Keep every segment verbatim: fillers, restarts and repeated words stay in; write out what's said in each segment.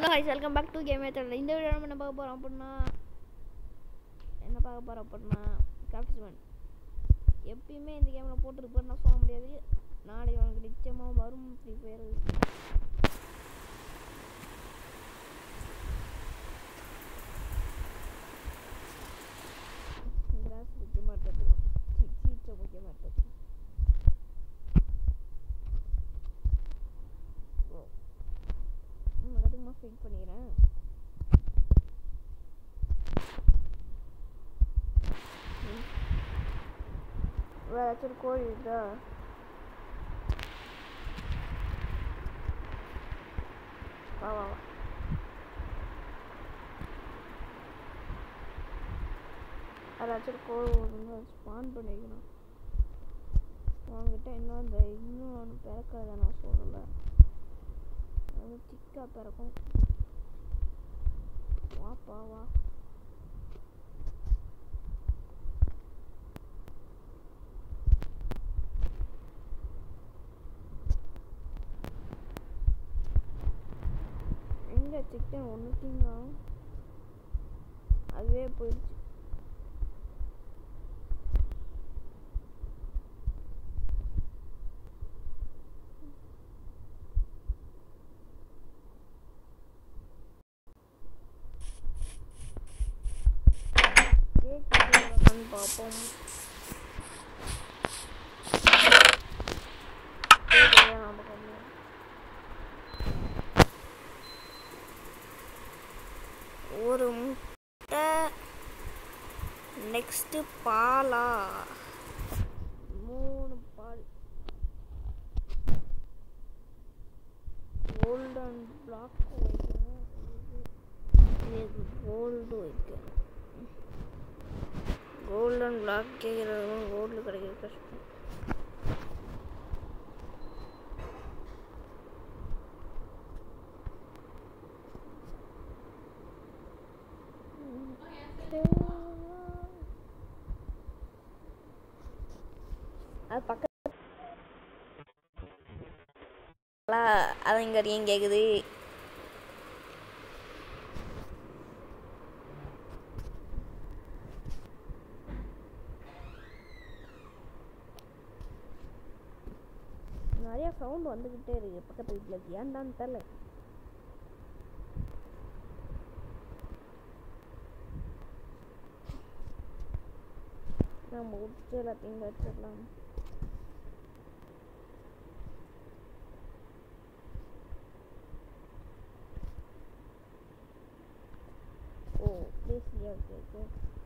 Hello guys, welcome back to game method. இந்த வீடியோ நம்ம என்ன பார்க்க போறோம் அப்படினா என்ன பார்க்க போறோம் அப்படினா Craftsman. எப்பயுமே இந்த கேம்ல போட்டுருப்பேன்னு நான் சொல்ல முடியாது. நாளைக்கு உங்களுக்கு நிச்சயமா வரும் ஃப்ரீ ஃபயர். கிராஸ் முக்கிய மாட்டது. சீச்ச முக்கிய மாட்டது. ஃபிட் பண்ணிக்கிறேன். வேற ஏதாச்சும் கோழி இருக்கா? வா வா வா ஏதாச்சும் கோழி ஒன்று ஸ்பான் பண்ணிக்கணும். உங்ககிட்ட இன்னும் அந்த இன்னும் ஒன்று பிறக்காத நான் சொல்லலை. அது திக்கா பிறக்கும். வாப்பா வா எங்க சிக்கன் ஒன்றுட்டிங்க அதுவே போயிடுச்சு. பார்ப்போம். ஒரு முட்டை நெக்ஸ்ட் பாலா மூணு பால் கோல்டன் பிளாக் வைக்கணும். கோல்டு வைக்கணும். கோல்டன் பிளாக் கேட்குறது கோல்டு கிடைக்கிறது கஷ்டம். அது பக்கத்துல அதங்கறியும் கேட்குது. நிறைய சவுண்ட் வந்துக்கிட்டே இருக்கு பக்கத்து வீட்டில். ஏன்டான்னு தெரியல. நம்ம உச்சு எல்லாத்தையும் வச்சிடலாம். ஓ பேசியா இருக்கு.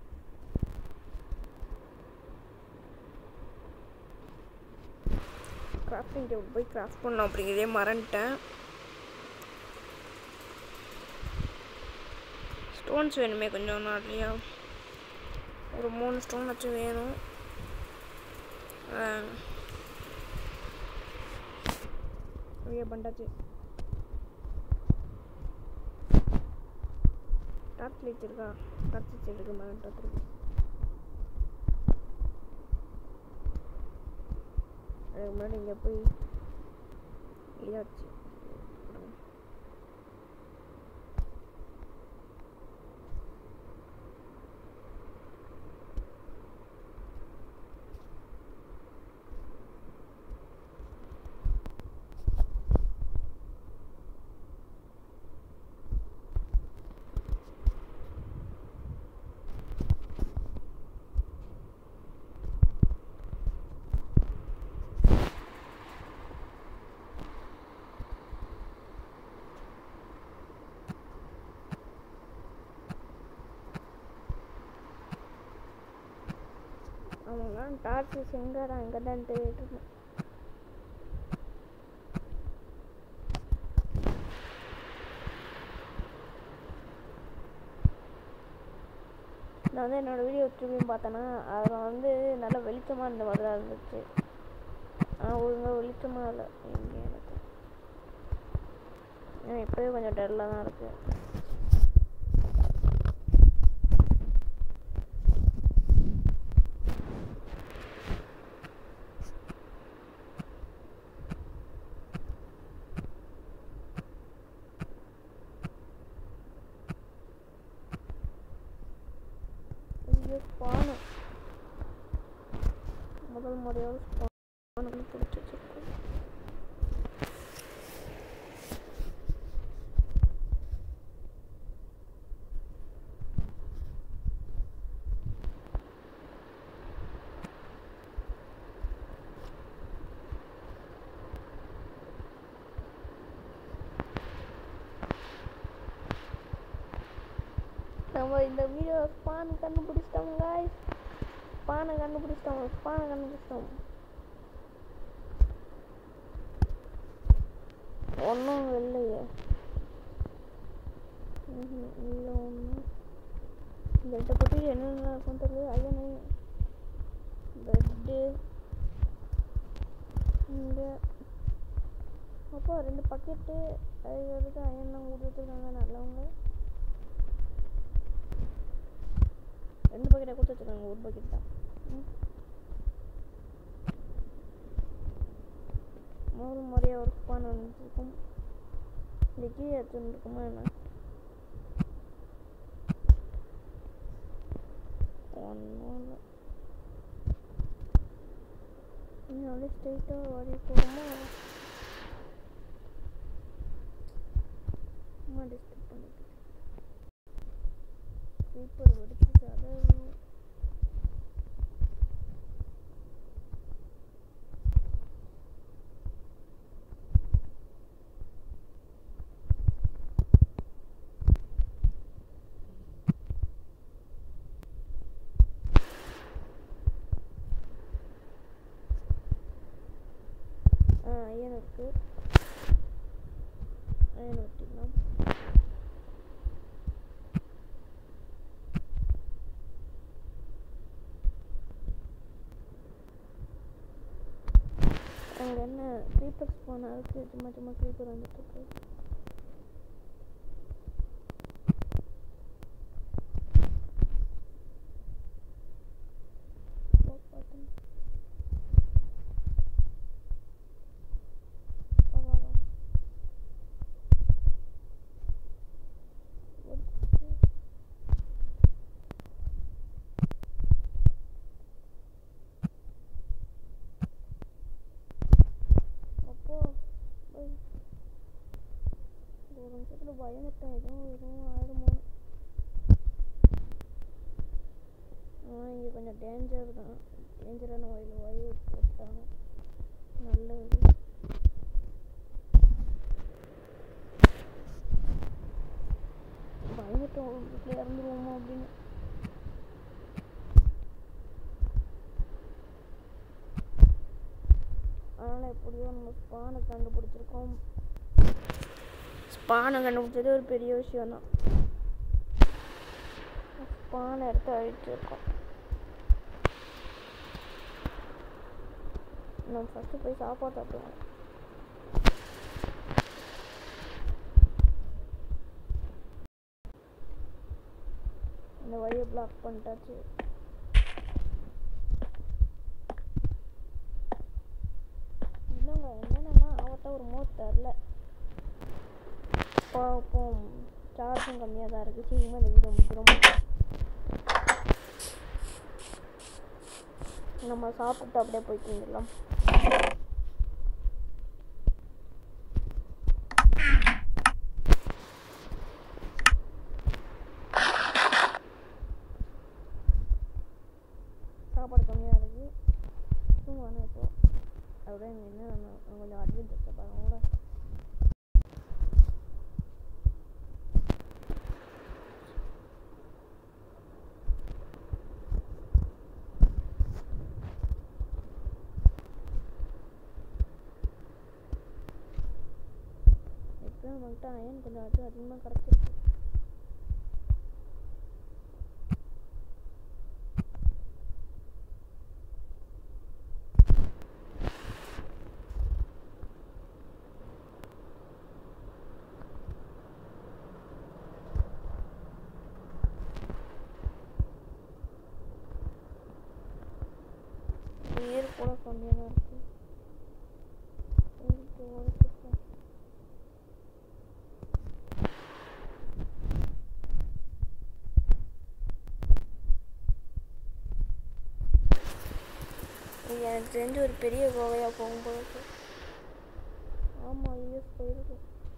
கிராஃப்டிங் டேபிள் போய் கிராஃப்ட் பண்ணலாம் அப்படிங்கிறதே மறந்துட்டேன். ஸ்டோன்ஸ் வேணுமே கொஞ்சம் நிறையா. ஒரு மூணு ஸ்டோன் வச்சு வேணும். நிறைய பண்ணாச்சு. டார்ச் லைட் இருக்கா? டார்ச் லைட் இருக்கு மறந்துட்டு. அதுக்கு முன்னாடி இங்கே போய் இதாச்சு அவங்களாம் டார்ச்சு செங்கடா அங்கே தான் தெரியிட்டு இருந்தேன். நான் வந்து என்னோடய வீடியோ திரும்பியும் பார்த்தேன்னா அதில் வந்து நல்லா வெளிச்சமாக இருந்த மாதிரி தான் இருந்துச்சு. ஆனால் ஒழுங்காக வெளிச்சமாக இல்லை எங்கே எனக்கு. ஏன்னா இப்போயே கொஞ்சம் டல்லாக தான் இருக்குது. மாதிரி ஒரு ஸ்பான் பிடிச்சி வச்சிருக்கோம். நம்ம இந்த வீடியோ ஸ்பான் கண்டுபிடிச்சிட்டோம் गाइस. ஸ்பானை கண்டுபிடிச்சிட்டோம் ஸ்பானை கண்டுபிடிச்சிட்டோம். ஒன்றும் இல்லையே. இல்லை ஒன்றும் இந்த இடத்த பற்றி என்னென்ன இருக்கும் தெரியல. அயனு பெட்டு இங்கே அப்போ ரெண்டு பக்கெட்டு அதுக்கு அயன்லாம் கொடுத்துருக்காங்க நல்லவங்க. ரெண்டு பக்கெட்டை கொடுத்து வச்சுருக்காங்க. ஒரு பக்கெட் தான். மூணு முறையாக ஒரு ஸ்பான் வந்துருக்கும். இந்த கீழே எடுத்துருக்குமா என்ன ஒன்றும் இல்லை. இன்னும் ஸ்ட்ரெயிட்டாக வரி போகுமா அம்மா டிஸ்டர்ப் பண்ணிட்டு சூப்பர் வெடிச்சு அதை அயன் இருக்கு. அயன் வெட்டிக்கலாம். அங்கே என்ன க்ரீப்பர் ஸ்பானாக இருக்குது. சும்மா சும்மா க்ரீப்பர் வந்துட்டுருக்கு. ஒரு நிமிஷத்தில் பயந்துட்டேன். எதுவும் எதுவும் ஆயிடுமோன்னு. ஆனால் இங்கே கொஞ்சம் டேஞ்சர் தான். டேஞ்சரான வயல் வயல் போட்டாங்க. நல்லது. பயந்துட்டோம் வீட்டில் இறந்துருவோமோ அப்படின்னு. அதனால் எப்படியோ நம்ம ஸ்பானை கண்டுபிடிச்சிருக்கோம். ஸ்பானை கண்டுபிடிச்சது ஒரு பெரிய விஷயம் தான். ஸ்பானை எடுத்து அழிச்சிருக்கோம். நம்ம ஃபஸ்ட்டு போய் சாப்பாடு சாப்பிடுவோம். இந்த வழியை பிளாக் பண்ணிட்டாச்சு. இல்லைங்க என்னென்னா ஆவட்டா ஒரு மோட் தரல. பார்ப்போம். சார்ஜும் கம்மியாக தான் இருக்குது. சீக்கிரமாக இந்த வீடியோ முடிக்கிறோம். நம்ம சாப்பிட்டு அப்படியே போய் தூங்கிடலாம். சாப்பாடு கம்மியாக இருக்குது. தூங்குவானே இப்போ அப்படியே என்ன கொஞ்சம் அட்வென்ச்சர்ஸை பாருங்களா. நம்மகிட்ட அயன் கொஞ்சம் அது அதிகமாக கிடச்சிருக்கு. நீர் கூட கம்மியாக தான் இருக்குது. எனக்கு தெரிஞ்சு ஒரு பெரிய கோவையாக போகும்போது. ஆமாம், யூஎஸ் போயிருக்கு.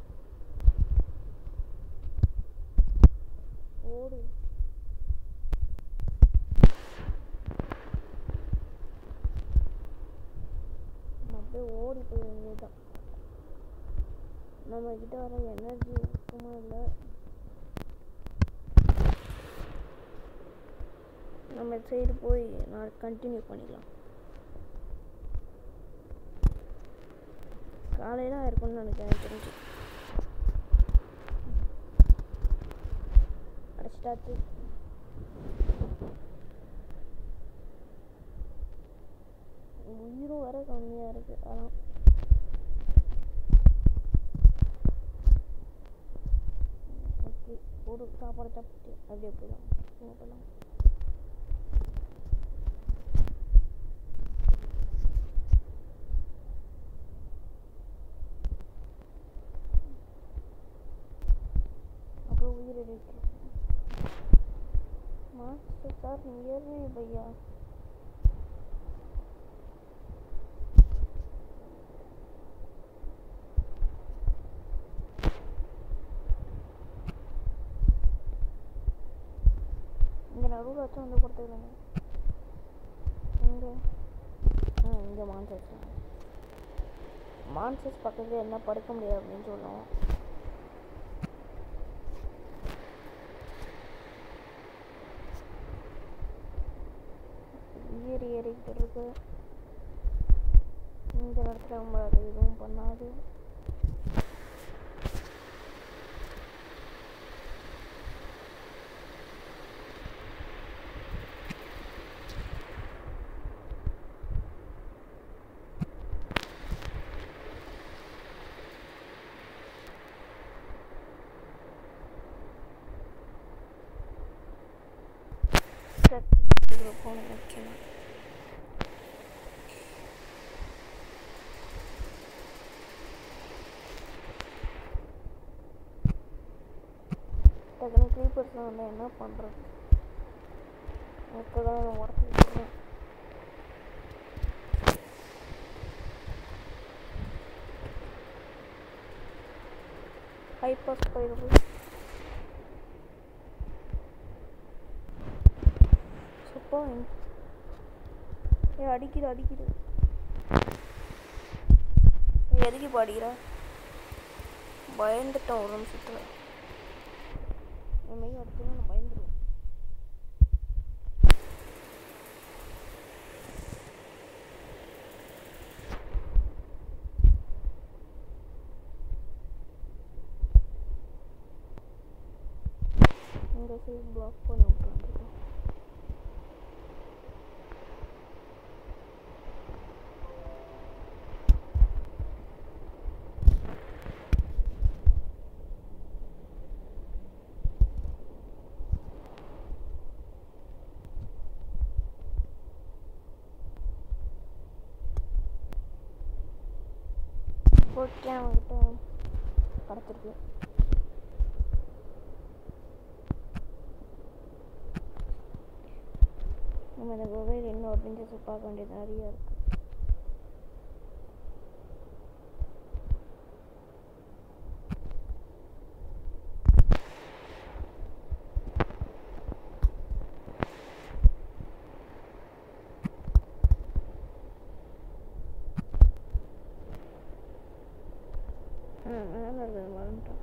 ஓடு. அப்படியே ஓடி போய் வேண்டியதுதான். நம்ம கிட்ட வர எனர்ஜி சும்மா இல்லை. நம்ம சைடு போய் நான் கண்டினியூ பண்ணிக்கலாம். காலையில் இருக்கும்னு நினைக்கிறேன். தெரிஞ்சு அடிச்சிட்டாச்சு. உயிரும் வர கம்மியாக இருக்குது. அதான் ஓகே. ஒரு சாப்பாடு சாப்பிட்டு அப்படியே போயிடலாம். போகலாம். அப்புறம் உயிர் இருக்கு. மாஸ்டர் சார் நியர்வே பையா. இங்கே நடுவில் வச்சு வந்து கொடுத்துருக்காங்க. இங்கே ஆ இங்கே மான்சஸ் மான்சஸ் பக்கத்தில் என்ன படுக்க முடியாது அப்படின்னு சொல்லுவோம். ஏறி ஏறிக்கிட்டு இருக்கு. இந்த இடத்துல நம்மளால எதுவும் பண்ணாது. போன முக்கியம். டக்குனு க்ரீப்பர்ஸ்லாம் வந்து என்ன பண்ணுறது? இப்போ தான் உடச்சிட்டு ஹைப்பர்ஸ் போயிடுது. சுப்பம் ஏ அடிக்குது அடிக்குது. எதுக்கு இப்போ அடிக்கிறா? பயந்துட்டேன் ஒரு நிமிஷத்தில். என்னையும் அடிச்சுன்னா நான் பயந்துருவேன். இந்த சைடு பிளாக் பண்ணி விட்டுருக்கோம். ஓகே, அவங்ககிட்ட கடத்திருக்கு. நம்ம இந்த குகையில் இன்னும் அட்வென்ச்சர்ஸ் பார்க்க வேண்டியது நிறையா இருக்குது. ம் மேலே இருக்குது மறந்துட்டோம்.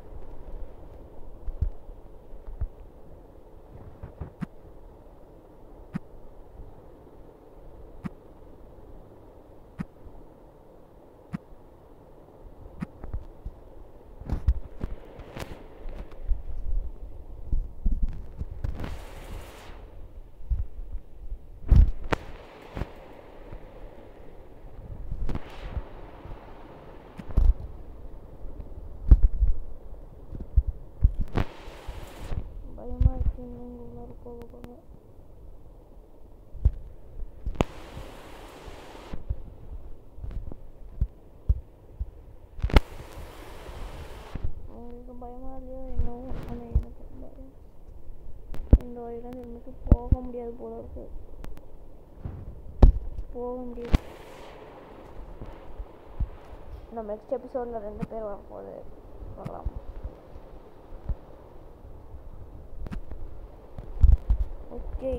பயமாக இருக்குது. இங்கே உள்ளார போக போக உங்களுக்கு பயமாக இல்லையோ என்னவோ, ஆனால் எனக்கு பயம். இந்த வழியிலேருந்து இருந்துட்டு போக முடியாது போல இருக்கு. போக முடியும். நம்ம நெக்ஸ்ட் எபிசோடில் ரெண்டு பேர் வரப்போகுது பார்க்கலாம். ஓகே,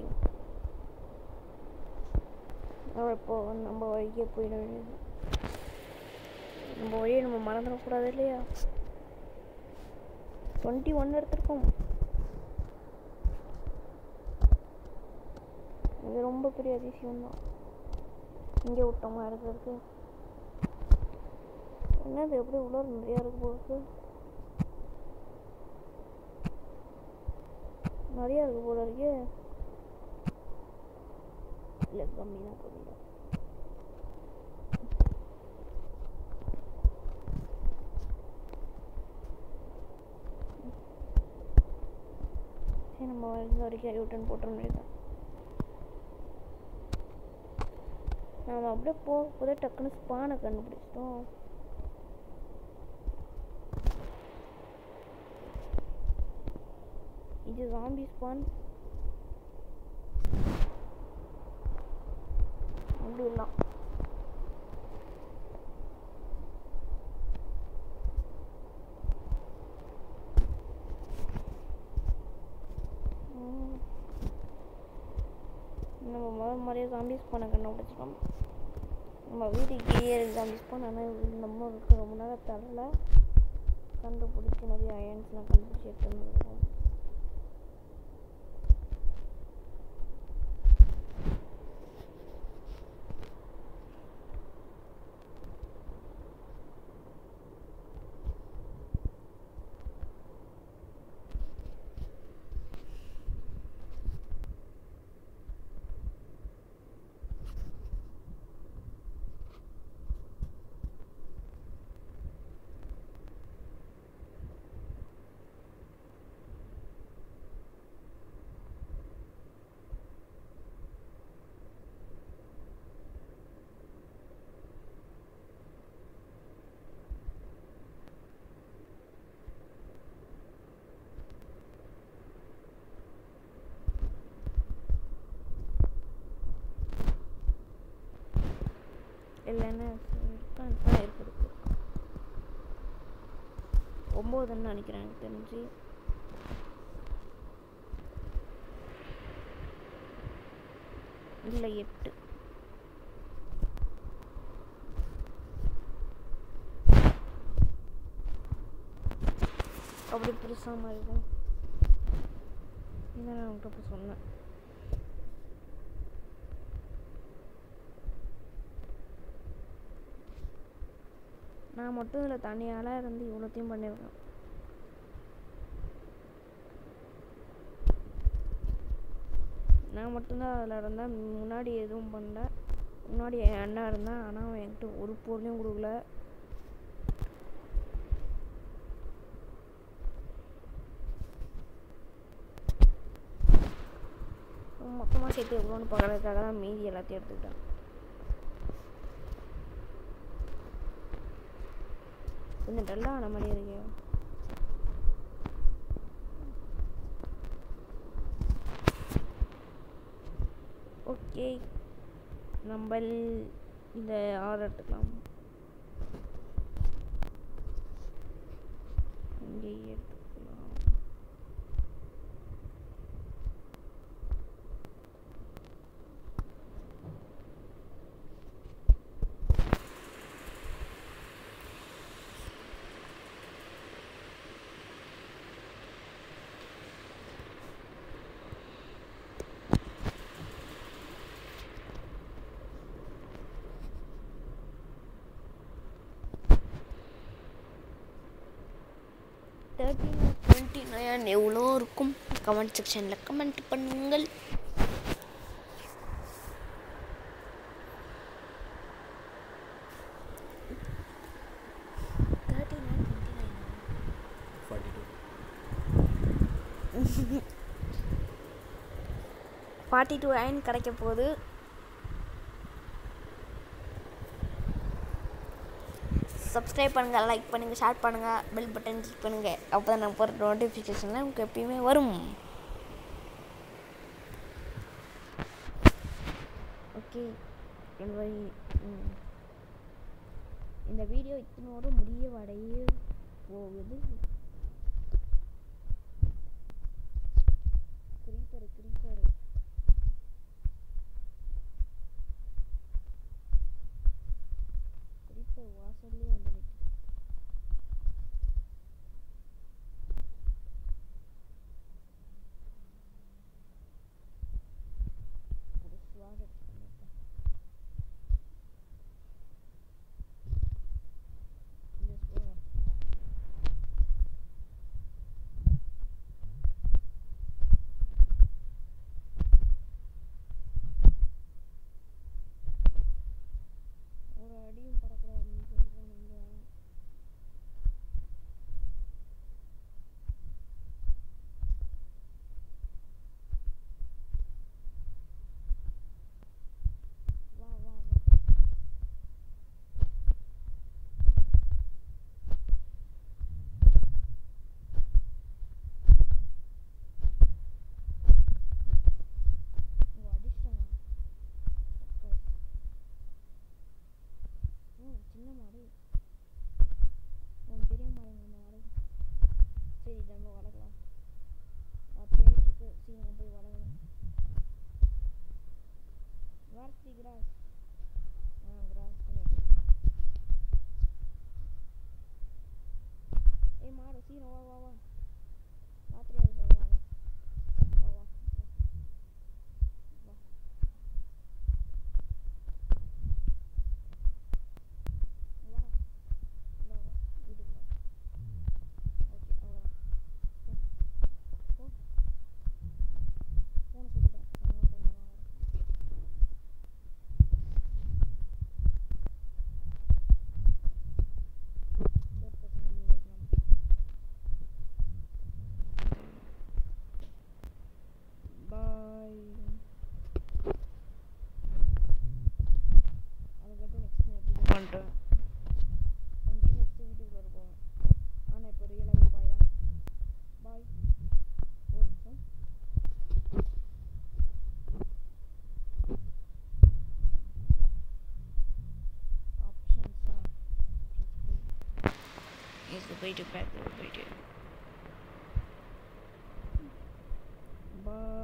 இப்போ நம்ம வழியே போயிட வேண்டியது. நம்ம வழியை நம்ம மறந்துடக்கூடாது இல்லையா? டுவெண்ட்டி ஒன் எடுத்துருக்கோம். இது ரொம்ப பெரிய அதிசயம் தான். இங்கே விட்டோமா இருக்கிறதுக்கு? என்னது எப்படி உள்ள நிறையா இருக்கு போல? நிறையா இருக்கு போல இருக்கு. இல்லை, கம்மி தான் கம்மி தான். சரி, நம்ம இந்த வரைக்கும் யூட்டன் போட்டுற வேண்டியதான். நாம் அப்படியே போக போதே டக்குன்னு ஸ்பானை கண்டுபிடிச்சிட்டோம். இது ஜாம்பி ஸ்பான். அப்படி இல்லை, நம்ம முதல் மாதிரியே ஜாம்பி ஸ்பானை கண்டுபிடிச்சிட்டோம். நம்ம வீட்டுக்கு கீழே இருக்கு ஜாம்பி ஸ்பான். ஆனால் நம்ம இருக்க ரொம்ப நேரம் தரல, கண்டுபிடிச்சி நிறைய அயன்ஸ்லாம் கண்டுபிடிச்சி எடுத்து வந்துருக்கோம். இல்லைன்னா இருக்கான் இருக்குது. ஒம்போதுன்னு நினைக்கிறேன் எனக்கு தெரிஞ்சு. இல்லை, எட்டு. அப்படி பெருசாக மாதிரி தான். இதை நான் உங்கள்கிட்ட இப்போ சொன்னேன். நான் மட்டும் இதில் தனியால் இருந்து இவ்வளோத்தையும் பண்ணியிருக்கேன். நான் மட்டும்தான் அதில் இருந்தேன். முன்னாடி எதுவும் பண்ணல. முன்னாடி என் அண்ணா இருந்தான், ஆனால் அவன் என்கிட்ட ஒரு பொருளையும் கொடுக்கல. மொத்தமாக சேர்த்து எவ்வளோன்னு பார்க்கறதுக்காக தான் மீதி எல்லாத்தையும் எடுத்துக்கிட்டேன். கொஞ்சம் டல்லாக ஆன மாதிரி இருக்கு. ஓகே, நம்ம இந்த ஆர்டர் எடுத்துக்கலாம். இங்கே எடுத்துக்கலாம். தேர்ட்டி நைன் டுவெண்ட்டி நைன் எவ்வளோ இருக்கும்? கமெண்ட் செக்ஷனில் கமெண்ட் பண்ணுங்கள். Thirty nine twenty nine forty two forty two iron கிடைக்க போகுது. சப்ஸ்கிரைப் பண்ணுங்கள், லைக் பண்ணுங்கள், ஷேர் பண்ணுங்கள், பெல் பட்டன் கிளிக் பண்ணுங்கள். அப்போ தான் நான் போகிற நோட்டிஃபிகேஷன்லாம் உங்களுக்கு எப்பயுமே வரும். ஓகே, கன்வை இந்த வீடியோ இத்தனோட முடிய வடைய போகுது. கிரீப்பர் கிரீப்பர் கிரீப்பர் வாசல்லே வந்து நிற்குது. ஒரு ஸ்வாட் எடுத்து பண்ணிட்டேன். இந்த ஸ்வாட் ஒரு அடியும் படக்கூடாதுன்னு சொல்லிடுறானுங்க. வா வா வா உங்க அடிஷ்டனா ஸ்டக் ஆயிடுச்சு. ம் சின்ன மாடு உன் பெரிய மாடு நம்ம வளர்க்கலாம். சரி இதை நம்ம வளர்க்கலாம். பிளேட் இருக்கு, சரி நம்ம போய் வளர்க்கலாம். வார்த்தி கிராஸ் ஆ கிராஸ் கொஞ்சம் ஏ மாடு சீரம் வா வா வா ராத்திரியா இருக்கா வா வா வா வா வா வா வா வா வீட்டுக்கு வா. ஓகே அவ்வளோதான். போ போன சொல்லிட்டேன். கொஞ்சம் கொஞ்சம் வாங்க. தேர்ட் பர்சன் நியூ வைக்கலாம். பாய். அதுக்கடுத்து நெக்ஸ்ட் நான் எப்படி பண்ணிட்டேன் வந்துட்டு நெக்ஸ்ட் வீட்டுக்குள்ளே இருப்போம். ஆனால் இப்போ ரியலாகவே பாய் தான். பாய். ஒரு நிமிஷம். ஆப்ஷன்ஸா இது போயிட்டு பேக் போயிட்டு பாய்.